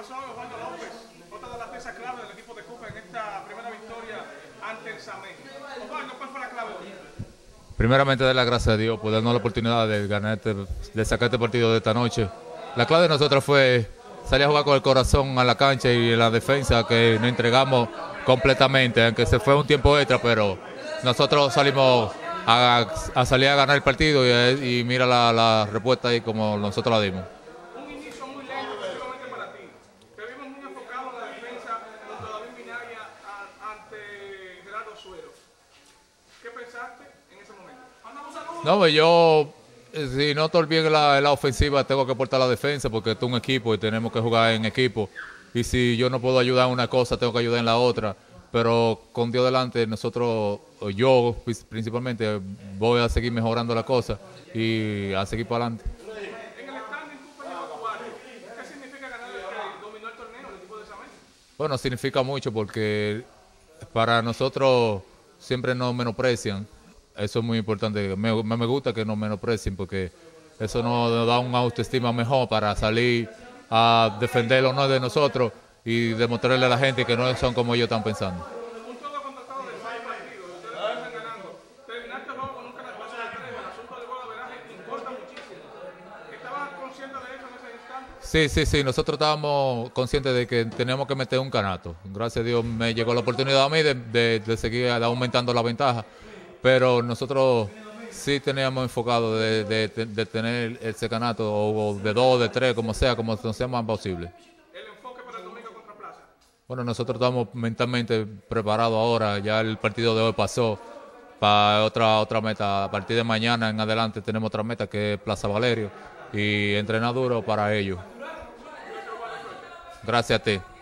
profesor Osvaldo López, otra de las piezas clave del equipo de Cuca en esta primera victoria ante el Samé. Osvaldo, ¿cuál fue la clave hoy? Primeramente, dar las gracias a Dios por darnos la oportunidad de ganar de sacar este partido de esta noche. La clave de nosotros fue salir a jugar con el corazón a la cancha y en la defensa que nos entregamos completamente, aunque se fue un tiempo extra, pero nosotros salimos a salir a ganar el partido y mira la respuesta ahí como nosotros la dimos. Un inicio muy lento efectivamente para ti. Te vimos muy enfocado en la defensa junto a David Minaya ante Gerardo Suero. ¿Qué pensaste en ese momento? No, pues yo, si no estoy bien en la ofensiva, tengo que aportar la defensa porque esto es un equipo y tenemos que jugar en equipo. Y si yo no puedo ayudar en una cosa, tengo que ayudar en la otra. Pero con Dios delante, nosotros, yo principalmente, voy a seguir mejorando la cosa y a seguir para adelante. En el standing Cuca llegó cuarto. ¿Qué significa ganar el que dominó el torneo, el equipo de Samé? Bueno, significa mucho porque para nosotros siempre nos menosprecian. Eso es muy importante. Me gusta que nos menosprecien porque eso nos da una autoestima mejor para salir a defender el honor de nosotros y demostrarle a la gente que no son como ellos están pensando. Un todo contratado de 6 partidos, ustedes comienzan ganando. Terminaste el juego con un canasta de 3, el asunto del gol de averaje importa muchísimo. ¿Estabas consciente de eso en ese instante? Sí, nosotros estábamos conscientes de que teníamos que meter un canasto. Gracias a Dios me llegó la oportunidad a mí de seguir aumentando la ventaja, pero nosotros sí teníamos enfocado de tener ese canasto o de 2, de 3, como sea más posible. El enfoque para el domingo contra Plaza. Bueno, nosotros estamos mentalmente preparados ahora, ya el partido de hoy pasó para otra meta. A partir de mañana en adelante tenemos otra meta que es Plaza Valerio y entrenar duro para ello. Gracias a ti.